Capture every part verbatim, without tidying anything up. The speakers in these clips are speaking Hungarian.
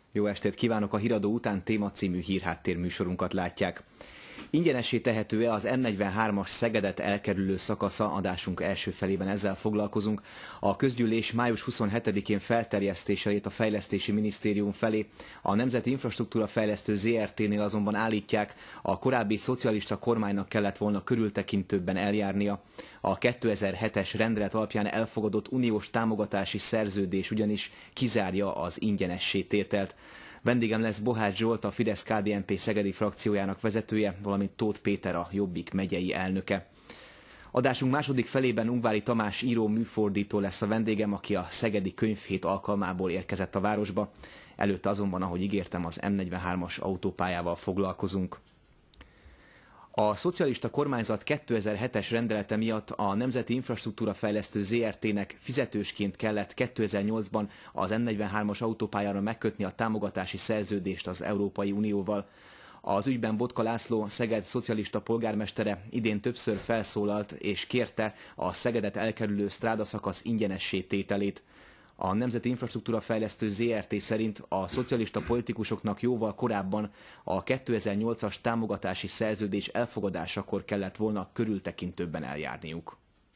Jó estét kívánok! A Híradó után téma című hírháttér műsorunkat látják. Ingyenessé tehető-e az M negyvenhármas Szegedet elkerülő szakasza? Adásunk első felében ezzel foglalkozunk. A közgyűlés május huszonhetedikén felterjesztése lét a Fejlesztési Minisztérium felé. A Nemzeti Infrastruktúra Fejlesztő Zé Er Té-nél azonban állítják, a korábbi szocialista kormánynak kellett volna körültekintőbben eljárnia. A kétezer-hetes rendelet alapján elfogadott uniós támogatási szerződés ugyanis kizárja az ingyenessé tételt. Vendégem lesz Bohács Zsolt, a Fidesz-Ká Dé En Pé szegedi frakciójának vezetője, valamint Tóth Péter, a Jobbik megyei elnöke. Adásunk második felében Ungvári Tamás író műfordító lesz a vendégem, aki a szegedi könyvhét alkalmából érkezett a városba. Előtte azonban, ahogy ígértem, az M negyvenhármas autópályával foglalkozunk. A szocialista kormányzat kétezer-hetes rendelete miatt a Nemzeti Infrastruktúra Fejlesztő Zé Er Té-nek fizetősként kellett kétezer-nyolcban az M negyvenhármas autópályára megkötni a támogatási szerződést az Európai Unióval. Az ügyben Botka László, Szeged szocialista polgármestere idén többször felszólalt és kérte a Szegedet elkerülő strádaszakasz ingyenessé tételét. A Nemzeti Infrastruktúra Fejlesztő Zé Er Té szerint a szocialista politikusoknak jóval korábban a kétezer-nyolcas támogatási szerződés elfogadásakor kellett volna körültekintőbben eljárniuk.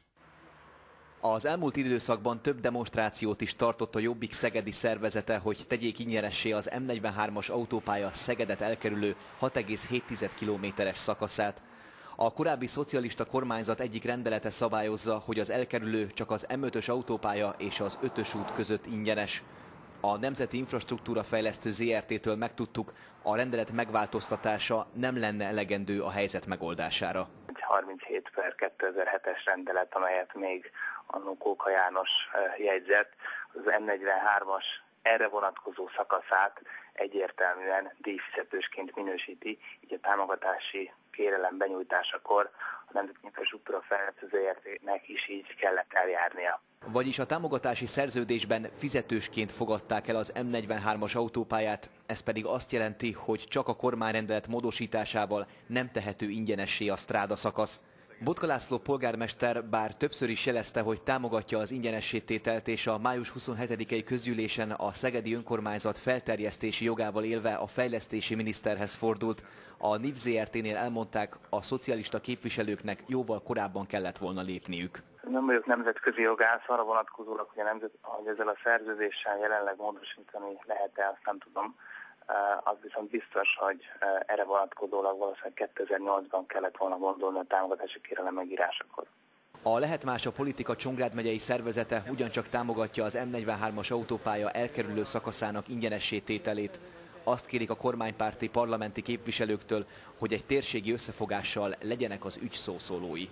Az elmúlt időszakban több demonstrációt is tartott a Jobbik szegedi szervezete, hogy tegyék ingyenessé az M negyvenhármas autópálya Szegedet elkerülő hat egész hét kilométeres szakaszát. A korábbi szocialista kormányzat egyik rendelete szabályozza, hogy az elkerülő csak az M ötös autópálya és az ötös út között ingyenes. A Nemzeti Infrastruktúra Fejlesztő Zé Er Té-től megtudtuk, a rendelet megváltoztatása nem lenne elegendő a helyzet megoldására. Egy harminchét per kétezer-hetes rendelet, amelyet még annó Kóka János jegyzett, az M negyvenhármas erre vonatkozó szakaszát egyértelműen díjfizetősként minősíti, így a támogatási kérelem benyújtásakor a Nemzeti Infrastruktúra Fejlesztő Zé Er Té-nek is így kellett eljárnia. Vagyis a támogatási szerződésben fizetősként fogadták el az M negyvenhármas autópályát, ez pedig azt jelenti, hogy csak a kormányrendelet módosításával nem tehető ingyenessé a stráda szakasz. Botka László polgármester bár többször is jelezte, hogy támogatja az ingyenessé tételt, és a május huszonhetedikei közgyűlésen a szegedi önkormányzat felterjesztési jogával élve a fejlesztési miniszterhez fordult. A N I V Zé Er Té-nél elmondták, a szocialista képviselőknek jóval korábban kellett volna lépniük. Nem vagyok nemzetközi jogász, arra vonatkozólag, hogy, a nemzet, hogy ezzel a szerződéssel jelenleg módosítani lehet-e, azt nem tudom. Az viszont biztos, hogy erre vonatkozólag valószínűleg kétezer-nyolcban kellett volna gondolni a támogatási kérelem megírásakor. A Lehet Más a Politika Csongrád megyei szervezete ugyancsak támogatja az M negyvenhármas autópálya elkerülő szakaszának ingyenessé tételét. Azt kérik a kormánypárti parlamenti képviselőktől, hogy egy térségi összefogással legyenek az ügy szószólói.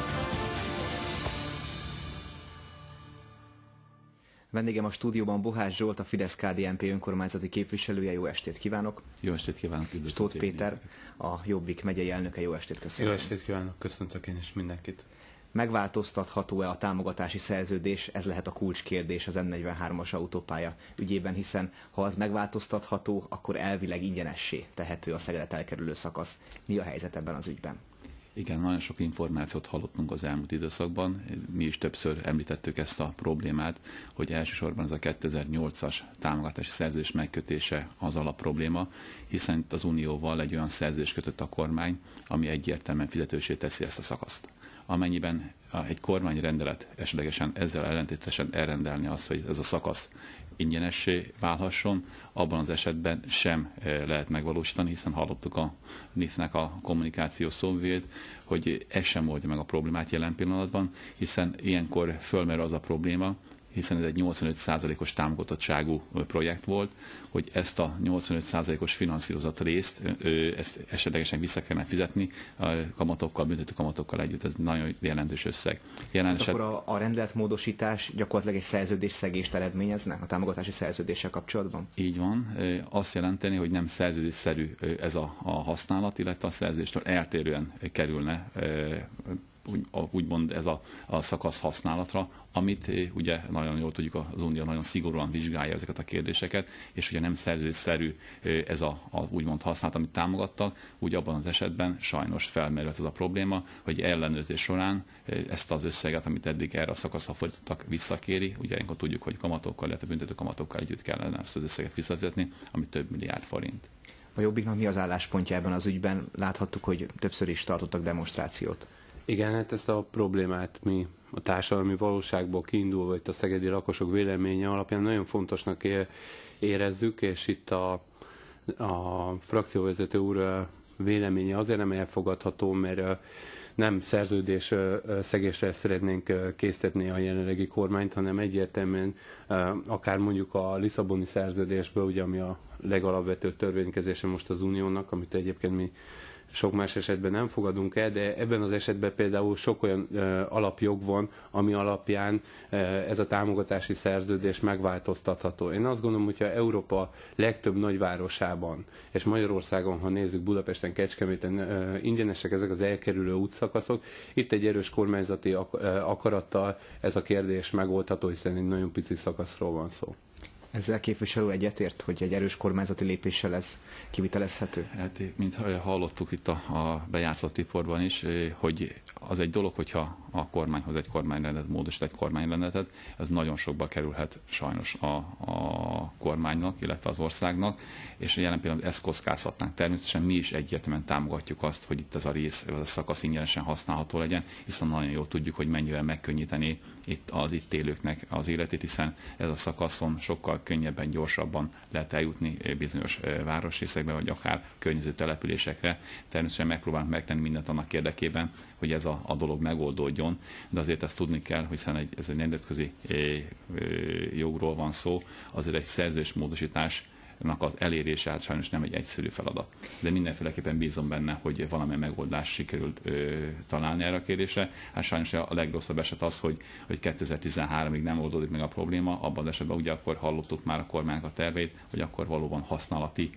Vendégem a stúdióban Bohács Zsolt, a Fidesz-Ká Dé En Pé önkormányzati képviselője. Jó estét kívánok! Jó estét kívánok! Tóth Péter, a Jobbik megyei elnöke. Jó estét köszönöm! Jó estét kívánok! Köszöntök én is mindenkit! Megváltoztatható-e a támogatási szerződés? Ez lehet a kulcskérdés az M negyvenhármas autópálya ügyében, hiszen ha az megváltoztatható, akkor elvileg ingyenessé tehető a Szegedet elkerülő szakasz. Mi a helyzet ebben az ügyben? Igen, nagyon sok információt hallottunk az elmúlt időszakban. Mi is többször említettük ezt a problémát, hogy elsősorban ez a kétezer-nyolcas támogatási szerződés megkötése az alapprobléma, hiszen itt az Unióval egy olyan szerződést kötött a kormány, ami egyértelműen fizetőssé teszi ezt a szakaszt. Amennyiben egy kormányrendelet esetlegesen ezzel ellentétesen elrendelni azt, hogy ez a szakasz ingyenessé válhasson, abban az esetben sem lehet megvalósítani, hiszen hallottuk a N I F-nek a kommunikáció szóvét, hogy ez sem oldja meg a problémát jelen pillanatban, hiszen ilyenkor fölmerül az a probléma, hiszen ez egy nyolcvanöt százalékos támogatottságú projekt volt, hogy ezt a nyolcvanöt százalékos finanszírozott részt, ezt esetlegesen vissza kellene fizetni a kamatokkal, büntető kamatokkal együtt, ez nagyon jelentős összeg. Jelen eset... Akkor a, a rendeletmódosítás gyakorlatilag egy szerződésszegést eredményezne a támogatási szerződéssel kapcsolatban? Így van. Azt jelenteni, hogy nem szerződésszerű ez a, a használat, illetve a szerződéstől eltérően kerülne úgy, úgymond ez a, a szakasz használatra, amit ugye nagyon jól tudjuk, az Unió nagyon szigorúan vizsgálja ezeket a kérdéseket, és ugye nem szerződésszerű ez a, a úgymond használat, amit támogattak, úgy abban az esetben sajnos felmerült ez a probléma, hogy ellenőrzés során ezt az összeget, amit eddig erre a szakaszra fordítottak, visszakéri. Ugye ilyenkor tudjuk, hogy kamatokkal, illetve büntető kamatokkal együtt kellene ezt az összeget visszafizetni, ami több milliárd forint. A Jobbiknak mi az álláspontja ebben az ügyben? Láthattuk, hogy többször is tartottak demonstrációt. Igen, hát ezt a problémát mi a társadalmi valóságból kiindulva, itt a szegedi lakosok véleménye alapján nagyon fontosnak érezzük, és itt a, a frakcióvezető úr véleménye azért nem elfogadható, mert nem szerződés szegésre szeretnénk késztetni a jelenlegi kormányt, hanem egyértelműen akár mondjuk a Lisszaboni szerződésből, ugye, ami a legalapvetőbb törvénykezése most az Uniónak, amit egyébként mi sok más esetben nem fogadunk el, de ebben az esetben például sok olyan ö, alapjog van, ami alapján ö, ez a támogatási szerződés megváltoztatható. Én azt gondolom, hogyha Európa legtöbb nagyvárosában, és Magyarországon, ha nézzük, Budapesten, Kecskeméten ö, ingyenesek ezek az elkerülő útszakaszok, itt egy erős kormányzati ak- ö, akarattal ez a kérdés megoldható, hiszen egy nagyon pici szakaszról van szó. Ezzel képviselő egyetért, hogy egy erős kormányzati lépéssel ez kivitelezhető? Hát, mint hallottuk itt a, a bejátszott tiporban is, hogy az egy dolog, hogyha a kormányhoz egy kormányrendet módosít egy kormányrendetet, ez nagyon sokba kerülhet sajnos a, a kormánynak, illetve az országnak, és jelen pillanatban ezt kockáztatnánk. Természetesen mi is egyértelműen támogatjuk azt, hogy itt ez a rész, ez a szakasz ingyenesen használható legyen, hiszen nagyon jól tudjuk, hogy mennyivel megkönnyíteni itt az itt élőknek az életét, hiszen ez a szakaszon sokkal könnyebben, gyorsabban lehet eljutni bizonyos városrészekbe, vagy akár környező településekre. Természetesen megpróbálunk megtenni mindent annak érdekében, hogy ez a, a dolog megoldódjon, de azért ezt tudni kell, hiszen egy, ez egy nemzetközi jogról van szó, azért egy szerződésmódosítás az elérése hát sajnos nem egy egyszerű feladat. De mindenféleképpen bízom benne, hogy valamilyen megoldást sikerült ö, találni erre a kérdésre. Hát sajnos a legrosszabb eset az, hogy, hogy kétezer-tizenháromig nem oldódik meg a probléma, abban az esetben ugye akkor hallottuk már a kormánynak a terveit, hogy akkor valóban használati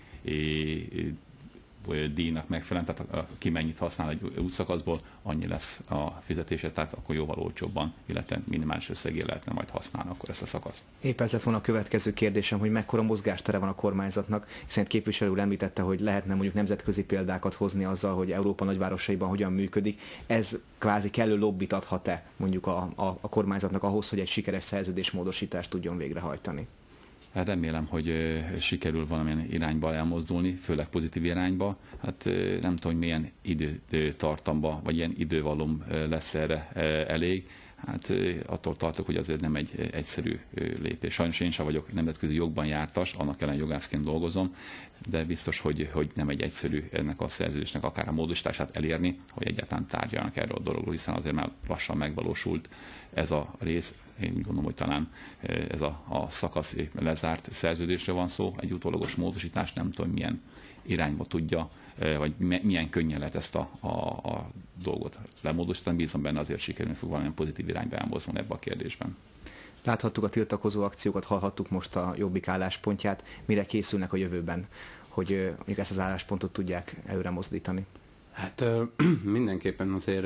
é, díjnak megfelelően, tehát ki mennyit használ egy útszakaszból, annyi lesz a fizetése, tehát akkor jóval olcsóbban, illetve minimális összegé lehetne majd használni akkor ezt a szakaszt. Épp ez lett volna a következő kérdésem, hogy mekkora mozgástere van a kormányzatnak, hiszen képviselő úr említette, hogy lehetne mondjuk nemzetközi példákat hozni azzal, hogy Európa nagyvárosaiban hogyan működik. Ez kvázi kellő lobbit adhat-e mondjuk a, a, a kormányzatnak ahhoz, hogy egy sikeres szerződésmódosítást tudjon végrehajtani? Remélem, hogy sikerül valamilyen irányba elmozdulni, főleg pozitív irányba. Hát nem tudom, hogy milyen időtartamba, vagy ilyen idővalom lesz erre elég. Hát attól tartok, hogy azért nem egy egyszerű lépés. Sajnos én sem vagyok nemzetközi jogban jártas, annak ellen jogászként dolgozom, de biztos, hogy, hogy nem egy egyszerű ennek a szerződésnek akár a módosítását elérni, hogy egyáltalán tárgyalnak erről a dologról, hiszen azért már lassan megvalósult ez a rész. Én úgy gondolom, hogy talán ez a, a szakasz lezárt szerződésre van szó, egy utólagos módosítás, nem tudom milyen irányba tudja, vagy milyen könnyen lehet ezt a, a, a dolgot lemódosítani. Bízom benne, azért sikerülni fog valamilyen pozitív irányba elmozdulni ebbe a kérdésben. Láthattuk a tiltakozó akciókat, hallhattuk most a Jobbik álláspontját. Mire készülnek a jövőben, hogy mondjuk ezt az álláspontot tudják előre mozdítani? Hát mindenképpen azért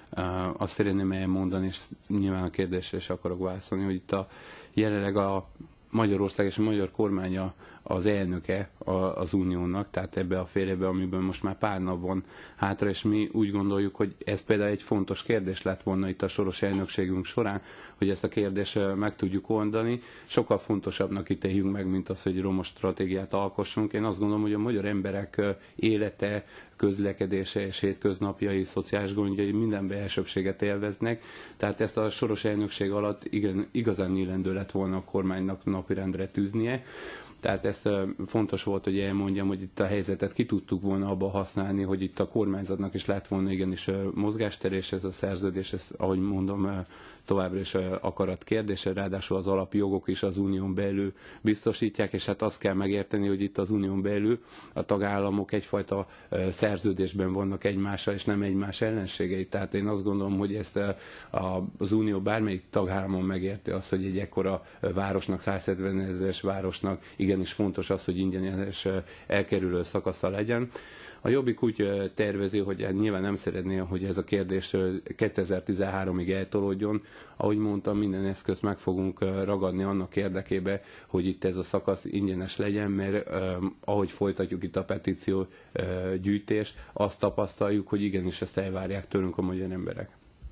azt szeretném elmondani, és nyilván a kérdésre is akarok válaszolni, hogy itt a jelenleg a Magyarország és a magyar kormánya az elnöke az uniónak, tehát ebbe a fél évben, amiben most már pár nap van hátra, és mi úgy gondoljuk, hogy ez például egy fontos kérdés lett volna itt a soros elnökségünk során, hogy ezt a kérdést meg tudjuk oldani. Sokkal fontosabbnak ítéljünk meg, mint az, hogy romos stratégiát alkossunk. Én azt gondolom, hogy a magyar emberek élete, közlekedése és hétköznapjai, szociális gondjai mindenben elsőbséget élveznek. Tehát ezt a soros elnökség alatt igen, igazán illendő lett volna a kormánynak napirendre tűznie. Tehát ezt fontos volt, hogy elmondjam, hogy itt a helyzetet ki tudtuk volna abba használni, hogy itt a kormányzatnak is lett volna igenis mozgáster, és ez a szerződés, ez, ahogy mondom, továbbra is akarat kérdése, ráadásul az alapjogok is az unión belül biztosítják, és hát azt kell megérteni, hogy itt az unión belül a tagállamok egyfajta szerződésben vannak egymással, és nem egymás ellenségei. Tehát én azt gondolom, hogy ezt az unió bármelyik tagállamon megérti azt, hogy egy ekkora városnak száz százhetven ezeres városnak igenis fontos az, hogy ingyenes elkerülő szakasza legyen. A Jobbik úgy tervezi, hogy nyilván nem szeretné, hogy ez a kérdés kétezer-tizenháromig eltolódjon. Ahogy mondtam, minden eszközt meg fogunk ragadni annak érdekébe, hogy itt ez a szakasz ingyenes legyen, mert eh, ahogy folytatjuk itt a petíció eh, gyűjtést, azt tapasztaljuk, hogy igenis ezt elvárják tőlünk a magyar emberek.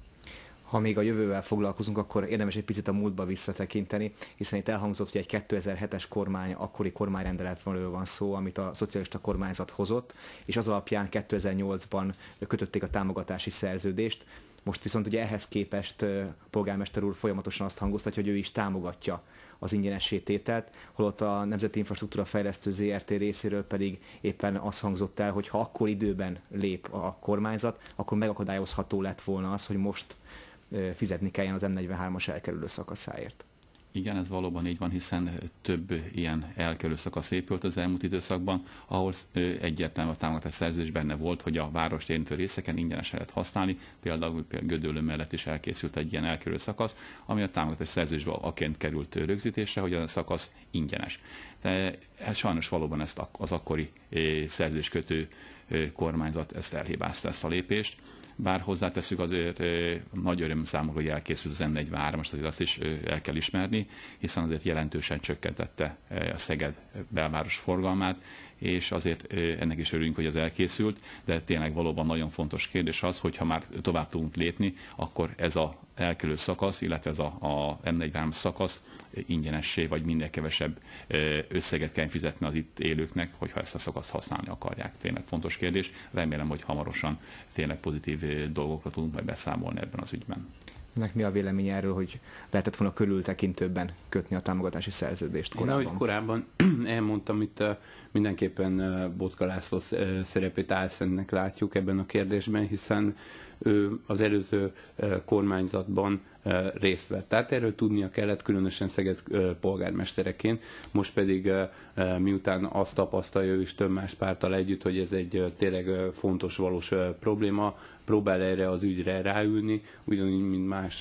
Ha még a jövővel foglalkozunk, akkor érdemes egy picit a múltba visszatekinteni, hiszen itt elhangzott, hogy egy kétezer-hetes kormány, akkori kormányrendeletről van szó, amit a szocialista kormányzat hozott, és az alapján kétezer-nyolcban kötötték a támogatási szerződést. Most viszont ugye ehhez képest polgármester úr folyamatosan azt hangoztatja, hogy ő is támogatja az ingyenessé tételt, holott a Nemzeti Infrastruktúra Fejlesztő zé er té részéről pedig éppen az hangzott el, hogy ha akkor időben lép a kormányzat, akkor megakadályozható lett volna az, hogy most fizetni kelljen az em negyvenhármas elkerülő szakaszáért. Igen, ez valóban így van, hiszen több ilyen elkerülő szakasz épült az elmúlt időszakban, ahol egyértelmű a támogatás szerződés benne volt, hogy a várost érintő részeken ingyenesen lehet használni, például, például Gödöllő mellett is elkészült egy ilyen elkerülő szakasz, ami a támogatás szerződésben aként került rögzítésre, hogy a szakasz ingyenes. De ez sajnos valóban ezt az akkori szerződéskötő kormányzat ezt elhibázta, ezt a lépést. Bár hozzáteszük, azért nagy öröm számomra, hogy elkészült az em negyvenhármas, azért azt is el kell ismerni, hiszen azért jelentősen csökkentette a Szeged belváros forgalmát, és azért ennek is örülünk, hogy ez elkészült, de tényleg valóban nagyon fontos kérdés az, hogy ha már tovább tudunk lépni, akkor ez az elkerülő szakasz, illetve ez a, a em negyvenhármas szakasz ingyenessé, vagy minél kevesebb összeget kell fizetni az itt élőknek, hogyha ezt a szakaszt használni akarják. Tényleg fontos kérdés. Remélem, hogy hamarosan tényleg pozitív dolgokra tudunk majd beszámolni ebben az ügyben. Ennek mi a vélemény erről, hogy lehetett volna körültekintőbben kötni a támogatási szerződést korábban? Én, ahogy korábban elmondtam, itt mindenképpen Botka László szerepét álszentnek látjuk ebben a kérdésben, hiszen ő az előző kormányzatban részt vett. Tehát erről tudnia kellett, különösen Szeged polgármestereként, most pedig miután azt tapasztalja ő is több más párttal együtt, hogy ez egy tényleg fontos, valós probléma, próbál erre az ügyre ráülni, ugyanúgy, mint más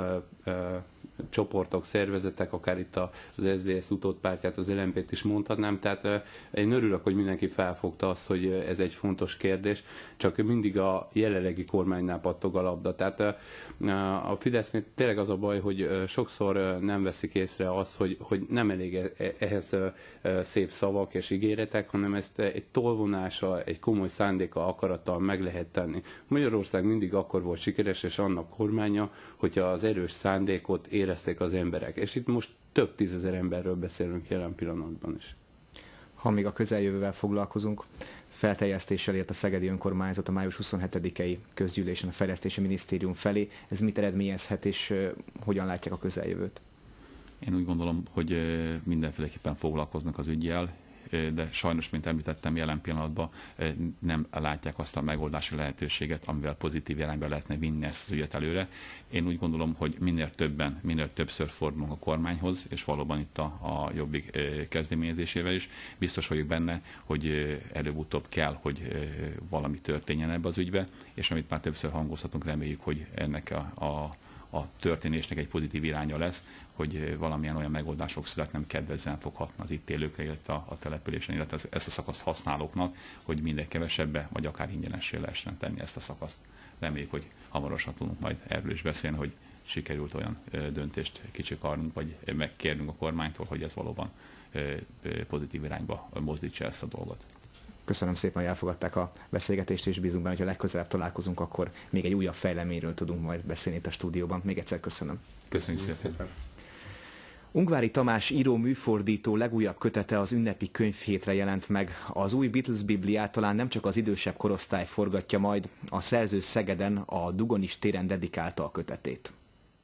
csoportok, szervezetek, akár itt az es zé dé es utódpártját, az el em pét is mondhatnám, tehát én örülök, hogy mindenki felfogta azt, hogy ez egy fontos kérdés, csak mindig a jelenlegi kormánynál pattog a labda. Tehát a Fidesznél tényleg az a baj, hogy sokszor nem veszik észre azt, hogy, hogy nem elég ehhez szép szavak és ígéretek, hanem ezt egy tolvonással, egy komoly szándéka, akarattal meg lehet tenni. Magyarország mindig akkor volt sikeres, és annak kormánya, hogyha az erős szándékot érezték az emberek. És itt most több tízezer emberről beszélünk jelen pillanatban is. Ha még a közeljövővel foglalkozunk, felterjesztéssel ért a szegedi önkormányzat a május huszonhetedikei közgyűlésen a Fejlesztési Minisztérium felé. Ez mit eredményezhet, és hogyan látják a közeljövőt? Én úgy gondolom, hogy mindenféleképpen foglalkoznak az üggyel, de sajnos, mint említettem, jelen pillanatban nem látják azt a megoldási lehetőséget, amivel pozitív jelenben lehetne vinni ezt az ügyet előre. Én úgy gondolom, hogy minél többen, minél többször fordulunk a kormányhoz, és valóban itt a, a Jobbik kezdeményezésével is. Biztos vagyok benne, hogy előbb-utóbb kell, hogy valami történjen ebbe az ügybe, és amit már többször hangozhatunk, reméljük, hogy ennek a, a a történésnek egy pozitív iránya lesz, hogy valamilyen olyan megoldás fog születni, nem kedvezően foghatna az itt élőkre, illetve a, a településen, illetve ezt a szakaszt használóknak, hogy minden kevesebbe, vagy akár ingyenessé lehessen tenni ezt a szakaszt. Reméljük, hogy hamarosan tudunk majd erről is beszélni, hogy sikerült olyan döntést kicsikarnunk, vagy megkérnünk a kormánytól, hogy ez valóban pozitív irányba mozdítsa ezt a dolgot. Köszönöm szépen, hogy elfogadták a beszélgetést, és bízunk benne, hogy ha legközelebb találkozunk, akkor még egy újabb fejleményről tudunk majd beszélni itt a stúdióban. Még egyszer köszönöm. Köszönjük szépen. Ungvári Tamás író műfordító legújabb kötete az ünnepi könyvhétre jelent meg. Az új Beatles Bibliát talán nem csak az idősebb korosztály forgatja majd, a szerző Szegeden a Dugonis téren dedikálta a kötetét.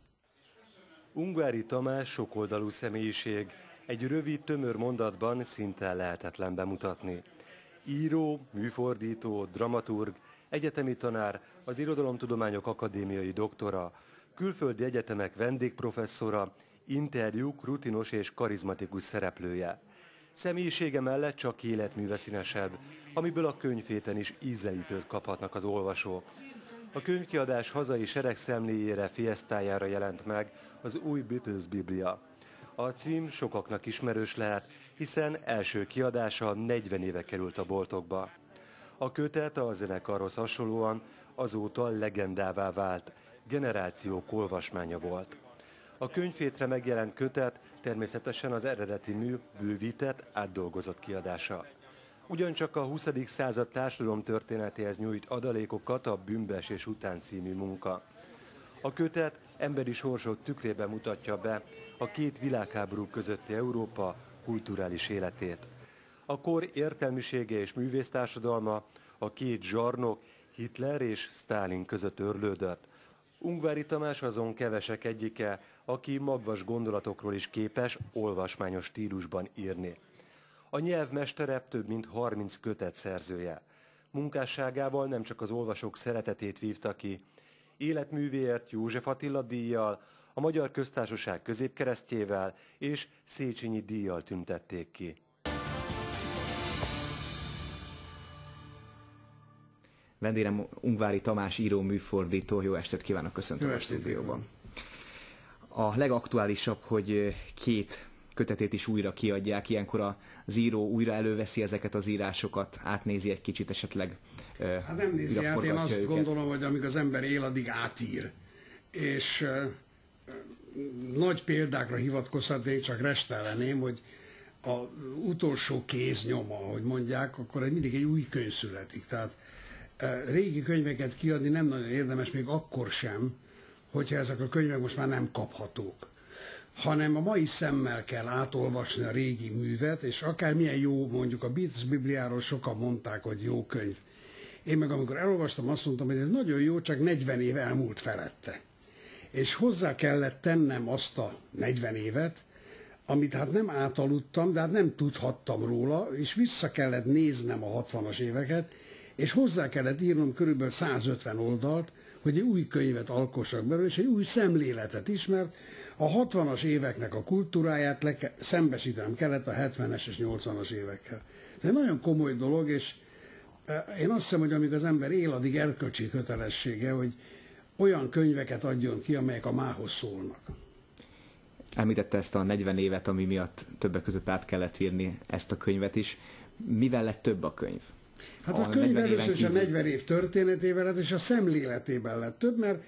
Ungvári Tamás sokoldalú személyiség, egy rövid, tömör mondatban szinte lehetetlen bemutatni. Író, műfordító, dramaturg, egyetemi tanár, az Irodalomtudományok Akadémiai doktora, külföldi egyetemek vendégprofesszora, interjúk rutinos és karizmatikus szereplője. Személyisége mellett csak életműve színesebb, amiből a könyvhéten is ízelítőt kaphatnak az olvasók. A könyvkiadás hazai seregszemléjére, fiesztájára jelent meg az új Beatles Biblia. A cím sokaknak ismerős lehet, hiszen első kiadása negyven éve került a boltokba. A kötet a zenekarhoz hasonlóan azóta legendává vált, generációk olvasmánya volt. A könyvhétre megjelent kötet természetesen az eredeti mű bővített, átdolgozott kiadása. Ugyancsak a huszadik század társadalomtörténetéhez nyújt adalékokat a Bűnbeesés után című munka. A kötet emberi sorsok tükrében mutatja be a két világháború közötti Európa kulturális életét. A kor értelmisége és művésztársadalma a két zsarnok, Hitler és Sztálin között örlődött. Ungvári Tamás azon kevesek egyike, aki magvas gondolatokról is képes olvasmányos stílusban írni. A nyelvmestere több mint harminc kötet szerzője. Munkásságával nem csak az olvasók szeretetét vívta ki, életművéért József Attila díjjal, a Magyar Köztársaság középkeresztjével és Széchenyi díjjal tüntették ki. Vendégem Ungvári Tamás író, műfordító. Jó estét kívánok, köszöntöm a stúdióban. A legaktuálisabb, hogy két kötetét is újra kiadják, ilyenkor az író újra előveszi ezeket az írásokat, átnézi egy kicsit esetleg. Hát nem nézi át, én azt őket. gondolom, hogy amíg az ember él, addig átír. És uh, nagy példákra hivatkozhatnék, csak restelleném, hogy a utolsó kéznyoma, ahogy mondják, akkor mindig egy új könyv születik. Tehát uh, régi könyveket kiadni nem nagyon érdemes, még akkor sem, hogyha ezek a könyvek most már nem kaphatók, hanem a mai szemmel kell átolvasni a régi művet, és akármilyen jó, mondjuk a Beatles Bibliáról sokan mondták, hogy jó könyv. Én meg amikor elolvastam, azt mondtam, hogy ez nagyon jó, csak negyven év elmúlt felette. És hozzá kellett tennem azt a negyven évet, amit hát nem átaludtam, de hát nem tudhattam róla, és vissza kellett néznem a hatvanas éveket, és hozzá kellett írnom körülbelül százötven oldalt, hogy egy új könyvet alkossak belőle, és egy új szemléletet is, mert a hatvanas éveknek a kultúráját le ke- szembesítenem kellett a hetvenes és nyolcvanas évekkel. Ez egy nagyon komoly dolog, és én azt hiszem, hogy amíg az ember él, addig erkölcsi kötelessége, hogy olyan könyveket adjon ki, amelyek a mához szólnak. Említette ezt a negyven évet, ami miatt többek között át kellett írni ezt a könyvet is. Mivel lett több a könyv? Hát a, a könyv először is a negyven év történetével lett, és a szemléletében lett több, mert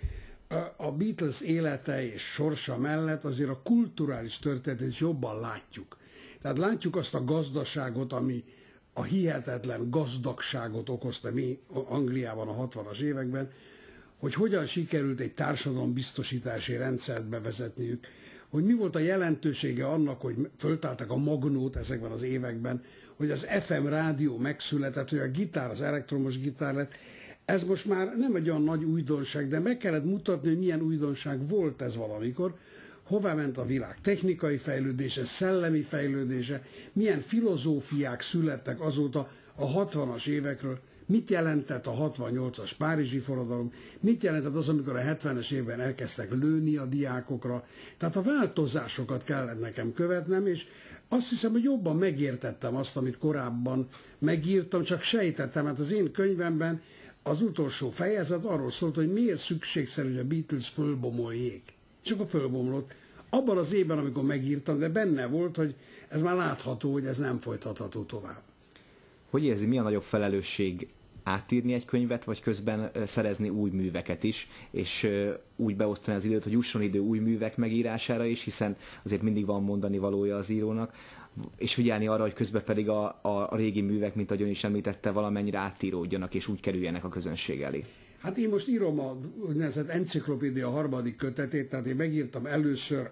a Beatles élete és sorsa mellett azért a kulturális történetet is jobban látjuk. Tehát látjuk azt a gazdaságot, ami a hihetetlen gazdagságot okozta mi Angliában a hatvanas években, hogy hogyan sikerült egy társadalombiztosítási rendszert bevezetniük, hogy mi volt a jelentősége annak, hogy föltáltak a magnót ezekben az években, hogy az ef em rádió megszületett, hogy a gitár, az elektromos gitár lett. Ez most már nem egy olyan nagy újdonság, de meg kellett mutatni, hogy milyen újdonság volt ez valamikor, hová ment a világ technikai fejlődése, szellemi fejlődése, milyen filozófiák születtek azóta a hatvanas évekről, mit jelentett a hatvannyolcas párizsi forradalom, mit jelentett az, amikor a hetvenes évben elkezdtek lőni a diákokra. Tehát a változásokat kellett nekem követnem, és azt hiszem, hogy jobban megértettem azt, amit korábban megírtam, csak sejtettem, hát az én könyvemben az utolsó fejezet arról szólt, hogy miért szükségszerű, hogy a Beatles fölbomoljék. És akkor fölbomlott. Abban az évben, amikor megírtam, de benne volt, hogy ez már látható, hogy ez nem folytatható tovább. Hogy érzi, mi a nagyobb felelősség, átírni egy könyvet, vagy közben szerezni új műveket is, és úgy beosztani az időt, hogy jusson idő új művek megírására is, hiszen azért mindig van mondani valója az írónak, és figyelni arra, hogy közben pedig a, a, a régi művek, mint ahogy ön is említette, valamennyire áttíródjanak, és úgy kerüljenek a közönség elé. Hát én most írom a úgynevezett enciklopédia harmadik kötetét, tehát én megírtam először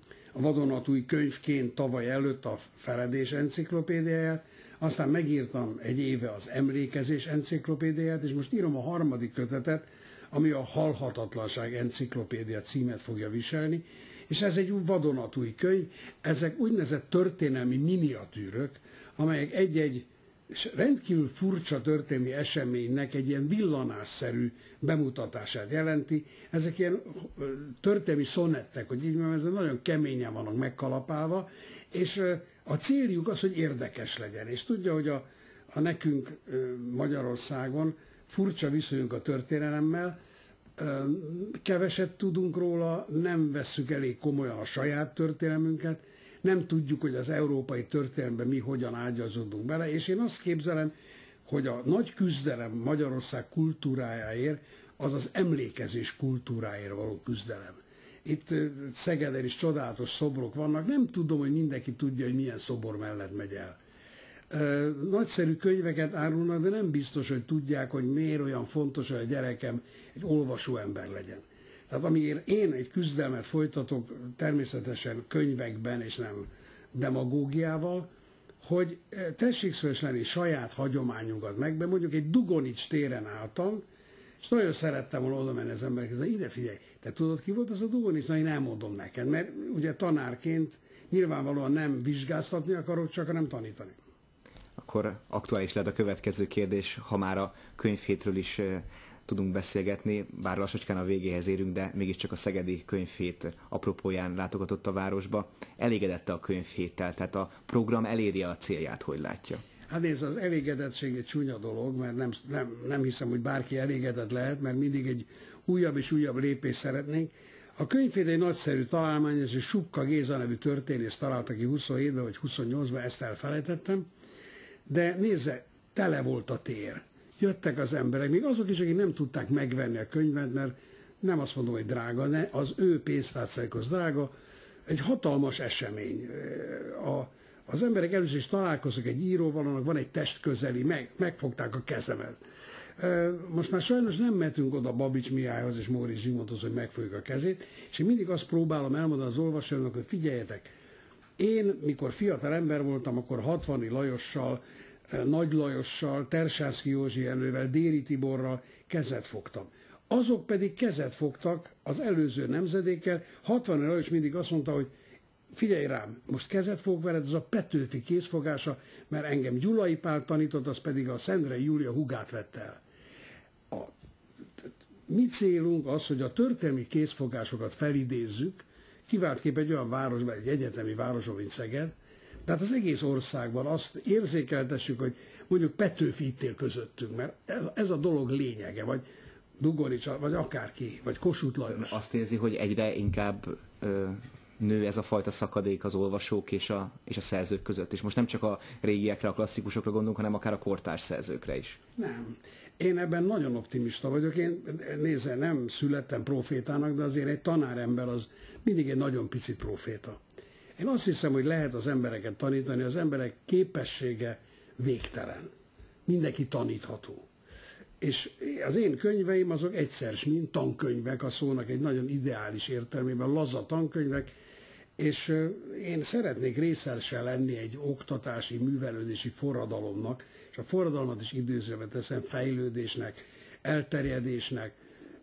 a vadonatúj könyvként tavaly előtt a Feledés enciklopédiáját, aztán megírtam egy éve az Emlékezés enciklopédiáját, és most írom a harmadik kötetet, ami a Halhatatlanság enciklopédia címet fogja viselni, és ez egy vadonatúj könyv, ezek úgynevezett történelmi miniatűrök, amelyek egy-egy rendkívül furcsa történelmi eseménynek egy ilyen villanásszerű bemutatását jelenti. Ezek ilyen történelmi szonettek, hogy így mondjam, ezek nagyon keményen vannak megkalapálva, és a céljuk az, hogy érdekes legyen. És tudja, hogy a, a nekünk Magyarországon furcsa viszonyunk a történelemmel, keveset tudunk róla, nem vesszük elég komolyan a saját történelmünket, nem tudjuk, hogy az európai történelemben mi hogyan ágyazódunk bele, és én azt képzelem, hogy a nagy küzdelem Magyarország kultúrájáért az az emlékezés kultúráért való küzdelem. Itt Szegeden is csodálatos szobrok vannak, nem tudom, hogy mindenki tudja, hogy milyen szobor mellett megy el. Nagyszerű könyveket árulnak, de nem biztos, hogy tudják, hogy miért olyan fontos, hogy a gyerekem egy olvasó ember legyen. Tehát amiért én egy küzdelmet folytatok, természetesen könyvekben és nem demagógiával, hogy tessék szíves lenni saját hagyományunkat meg, mert mondjuk egy Dugonics téren álltam, és nagyon szerettem volna oda menni az emberekhez, de ide figyelj, te tudod, ki volt az a Dugonics? Na, én elmondom neked, mert ugye tanárként nyilvánvalóan nem vizsgáztatni akarok, csak hanem tanítani. Akkor aktuális lehet a következő kérdés, ha már a könyvhétről is e, tudunk beszélgetni, bár lassacskán a végéhez érünk, de mégiscsak a szegedi könyvhét apropóján látogatott a városba. Elégedette a könyvhéttel, tehát a program eléri a célját, hogy látja? Hát nézd, az elégedettség egy csúnya dolog, mert nem, nem, nem hiszem, hogy bárki elégedett lehet, mert mindig egy újabb és újabb lépést szeretnénk. A könyvhét egy nagyszerű találmány, és Supka Géza nevű történész találta ki huszonhétben vagy huszonnyolcban, ezt elfelejtettem. De nézze, tele volt a tér. Jöttek az emberek, még azok is, akik nem tudták megvenni a könyvet, mert nem azt mondom, hogy drága, ne, az ő pénztárcáikhoz drága, egy hatalmas esemény. A, az emberek először is találkoznak egy íróval, annak van egy testközeli, meg, megfogták a kezemet. Most már sajnos nem mehetünk oda Babics Mihályhoz és Móricz Zsigmondhoz, hogy megfogjuk a kezét, és én mindig azt próbálom elmondani az olvasónak, hogy figyeljetek, én, mikor fiatal ember voltam, akkor Hatvani Lajossal, Nagy Lajossal, Tersánszky Józsi Jenővel, Déri Tiborral kezet fogtam. Azok pedig kezet fogtak az előző nemzedékkel. Hatvani Lajos mindig azt mondta, hogy figyelj rám, most kezet fog veled, ez a Petőfi kézfogása, mert engem Gyulai Pál tanított, az pedig a Szendrei Júlia húgát vette el. A mi célunk az, hogy a történelmi kézfogásokat felidézzük, kiváltképp egy olyan városban, egy egyetemi városban, mint Szeged, tehát az egész országban azt érzékeltessük, hogy mondjuk Petőfi itt él közöttünk, mert ez, ez a dolog lényege, vagy Dugonics, vagy akárki, vagy Kossuth Lajos. Azt érzi, hogy egyre inkább ö, nő ez a fajta szakadék az olvasók és a, és a szerzők között, és most nem csak a régiekre, a klasszikusokra gondolunk, hanem akár a kortárs szerzőkre is. Nem. Én ebben nagyon optimista vagyok. Én nézze, nem születtem profétának, de azért egy tanárember az mindig egy nagyon picit proféta. Én azt hiszem, hogy lehet az embereket tanítani, az emberek képessége végtelen. Mindenki tanítható. És az én könyveim azok egyszer, mint tankönyvek, a szónak egy nagyon ideális értelmében, laza tankönyvek, és én szeretnék részese lenni egy oktatási, művelődési forradalomnak, és a forradalmat is időzőbe teszem fejlődésnek, elterjedésnek,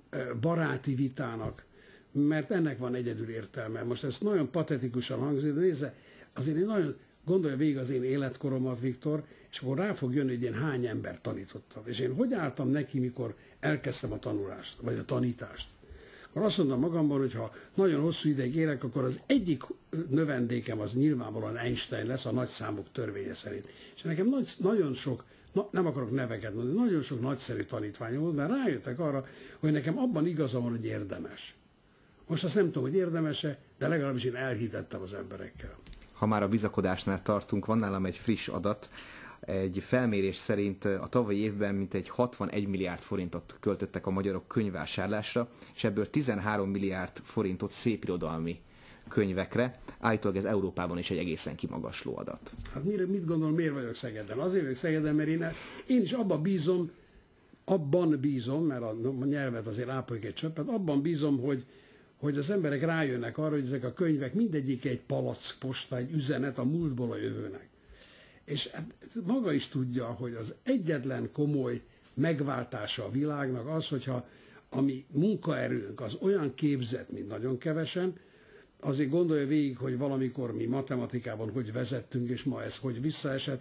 baráti vitának, mert ennek van egyedül értelme. Most ez nagyon patetikusan hangzik, de nézze, azért én nagyon gondolja végig az én életkoromat, Viktor, és akkor rá fog jönni, hogy én hány ember tanítottam. És én hogy álltam neki, mikor elkezdtem a tanulást, vagy a tanítást. Akkor azt mondtam magamban, hogy ha nagyon hosszú ideig élek, akkor az egyik növendékem az nyilvánvalóan Einstein lesz a nagyszámok törvénye szerint. És nekem nagy, nagyon sok, na, nem akarok neveket mondani, nagyon sok nagyszerű tanítványom volt, mert rájöttek arra, hogy nekem abban igazam van, hogy érdemes. Most azt nem tudom, hogy érdemes-e, de legalábbis én elhitettem az emberekkel. Ha már a bizakodásnál tartunk, van nálam egy friss adat. Egy felmérés szerint a tavalyi évben mintegy hatvanegy milliárd forintot költöttek a magyarok könyvvásárlásra, és ebből tizenhárom milliárd forintot szépirodalmi könyvekre. Állítólag ez Európában is egy egészen kimagasló adat. Hát mire, mit gondol, miért vagyok Szegeden? Azért vagyok Szegeden, mert én, én is abban bízom, abban bízom, mert a, a nyelvet azért ápoljuk egy csöppet, abban bízom, hogy hogy az emberek rájönnek arra, hogy ezek a könyvek mindegyik egy palack posta, egy üzenet a múltból a jövőnek. És maga is tudja, hogy az egyetlen komoly megváltása a világnak az, hogyha a mi munkaerőnk az olyan képzett, mint nagyon kevesen, azért gondolja végig, hogy valamikor mi matematikában hogy vezettünk, és ma ez hogy visszaesett.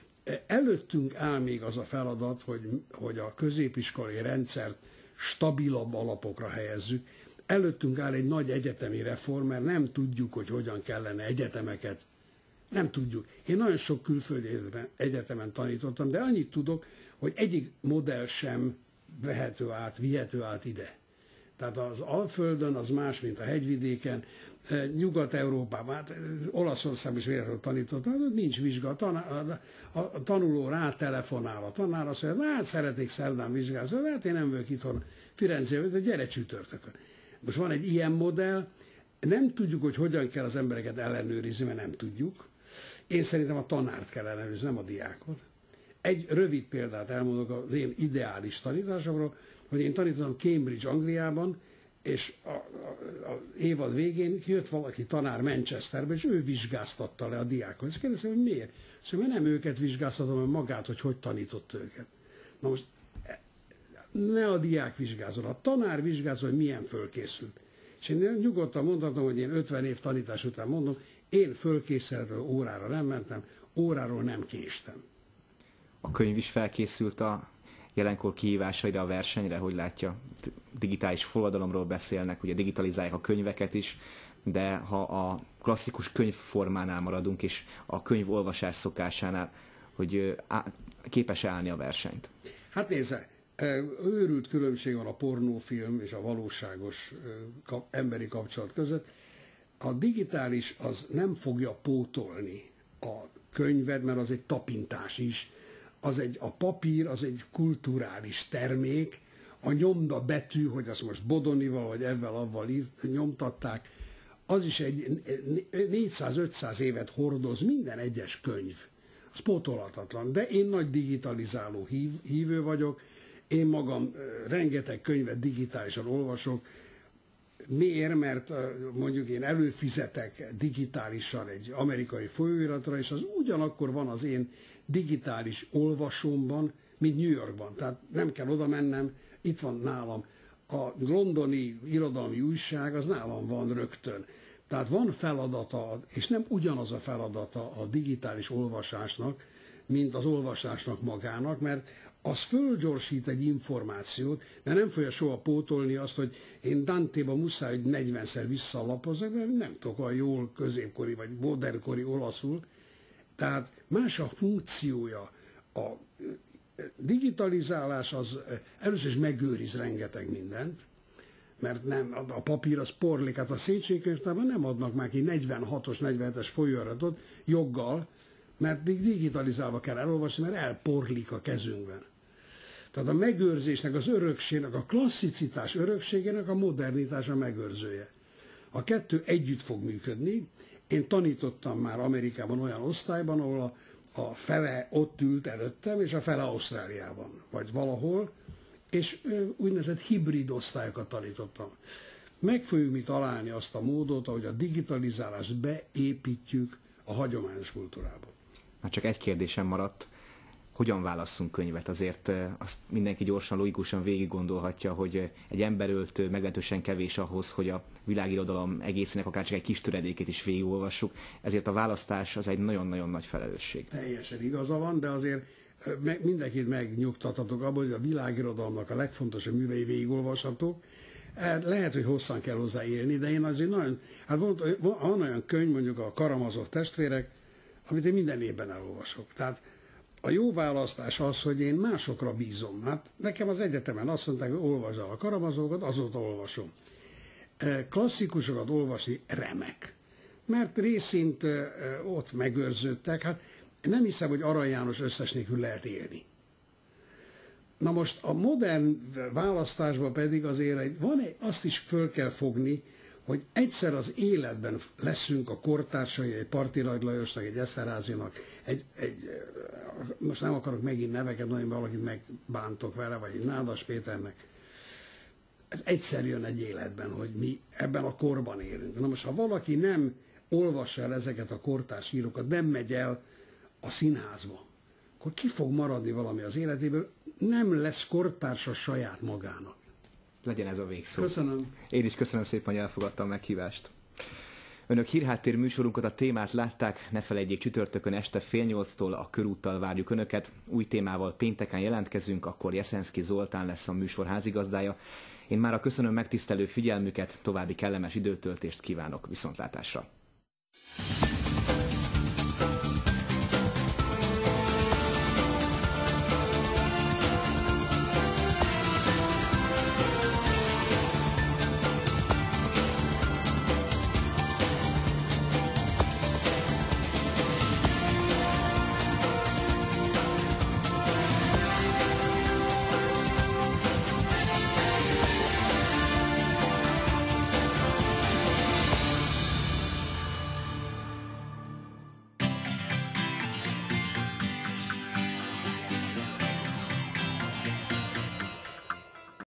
Előttünk áll még az a feladat, hogy, hogy a középiskolai rendszert stabilabb alapokra helyezzük. Előttünk áll egy nagy egyetemi reform, mert nem tudjuk, hogy hogyan kellene egyetemeket. Nem tudjuk. Én nagyon sok külföldi egyetemen tanítottam, de annyit tudok, hogy egyik modell sem vehető át, vihető át ide. Tehát az Alföldön az más, mint a hegyvidéken, Nyugat-Európában, hát Olaszországban is véletlenül tanítottam, ott nincs vizsga, a, tanár, a tanuló rátelefonál a tanár, azt mondja, hát szeretnék szerdán vizsgázni, hát én nem vagyok itthon Firenzében, de gyere csütörtökön. Most van egy ilyen modell, nem tudjuk, hogy hogyan kell az embereket ellenőrizni, mert nem tudjuk. Én szerintem a tanárt kell ellenőrizni, nem a diákot. Egy rövid példát elmondok az én ideális tanításomról, hogy én tanítottam Cambridge, Angliában, és a, a, a évad végén jött valaki tanár Manchesterbe, és ő vizsgáztatta le a diákot. És kérdeztem, hogy miért? Szóval nem őket vizsgáztatom, hanem magát, hogy hogy tanított őket. Na most ne a diák vizsgázol, a tanár vizsgázol, hogy milyen fölkészült. És én nyugodtan mondhatom, hogy én ötven év tanítás után mondom, én fölkészületlen órára nem mentem, óráról nem késtem. A könyv is felkészült a jelenkor kihívásaira, a versenyre, hogy látja? Digitális forradalomról beszélnek, ugye digitalizálják a könyveket is, de ha a klasszikus könyvformánál maradunk, és a könyvolvasás szokásánál, hogy képes-e állni a versenyt? Hát nézze, őrült különbség van a pornófilm és a valóságos emberi kapcsolat között. A digitális az nem fogja pótolni a könyved, mert az egy tapintás is. Az egy, a papír az egy kulturális termék, a nyomda betű, hogy azt most Bodonival vagy ebben avval nyomtatták, az is egy négyszáz-ötszáz évet hordoz minden egyes könyv. Az pótolhatatlan. De én nagy digitalizáló hív, hívő vagyok, én magam rengeteg könyvet digitálisan olvasok. Miért? Mert mondjuk én előfizetek digitálisan egy amerikai folyóiratra, és az ugyanakkor van az én digitális olvasómban, mint New Yorkban. Tehát nem kell oda mennem, itt van nálam. A londoni irodalmi újság, az nálam van rögtön. Tehát van feladata, és nem ugyanaz a feladata a digitális olvasásnak, mint az olvasásnak magának, mert az fölgyorsít egy információt, de nem fogja soha pótolni azt, hogy én Dantéba muszáj, hogy negyvenszer visszalapozzak, mert nem tudok olyan jól középkori vagy modernkori olaszul. Tehát más a funkciója. A digitalizálás az először is megőriz rengeteg mindent, mert nem, a papír az porlik, hát a Széchenyi-könyvtárban nem adnak már ki negyvenhatos, negyvenhetes folyóiratot joggal, mert digitalizálva kell elolvasni, mert elporlik a kezünkben. Tehát a megőrzésnek, az örökségnek, a klasszicitás örökségének a modernitás a megőrzője. A kettő együtt fog működni. Én tanítottam már Amerikában olyan osztályban, ahol a, a fele ott ült előttem, és a fele Ausztráliában, vagy valahol, és úgynevezett hibrid osztályokat tanítottam. Meg fogjuk mi találni azt a módot, ahogy a digitalizálást beépítjük a hagyományos kultúrába. Már csak egy kérdésem maradt, hogyan válasszunk könyvet? Azért azt mindenki gyorsan, logikusan végig gondolhatja, hogy egy emberöltő meglehetősen kevés ahhoz, hogy a világirodalom egészének akár csak egy kis töredékét is végigolvassuk. Ezért a választás az egy nagyon-nagyon nagy felelősség. Teljesen igaza van, de azért mindenkit megnyugtathatok abban, hogy a világirodalomnak a legfontosabb művei végigolvashatók. Lehet, hogy hosszan kell hozzá élni, de én azért nagyon... Hát van, van olyan könyv, mondjuk a Karamazov testvérek, amit én minden évben elolvasok. Tehát a jó választás az, hogy én másokra bízom. Hát nekem az egyetemen azt mondták, hogy olvasd el a Karamazovot, azóta olvasom. Klasszikusokat olvasni remek. Mert részint ott megőrződtek. Hát nem hiszem, hogy Arany János összes nélkül lehet élni. Na most a modern választásban pedig azért van egy, azt is föl kell fogni, hogy egyszer az életben leszünk a kortársai, egy Parti Nagy Lajosnak, egy Eszterházynak, egy, egy, most nem akarok megint neveket, nagyon valakit megbántok vele, vagy egy Nádas Péternek. Ez egyszer jön egy életben, hogy mi ebben a korban élünk. Na most, ha valaki nem olvassa el ezeket a kortárs írókat, nem megy el a színházba, akkor ki fog maradni valami az életéből, nem lesz kortársa saját magának. Legyen ez a végszó. Köszönöm. Én is köszönöm szépen, hogy elfogadtam a meghívást. Önök Hírháttér műsorunkat, a témát látták, ne felejtjék, csütörtökön este fél nyolctól a Körúttal várjuk Önöket. Új témával pénteken jelentkezünk, akkor Jeszenszky Zoltán lesz a műsor házigazdája. Én már a köszönöm megtisztelő figyelmüket, további kellemes időtöltést kívánok, viszontlátásra.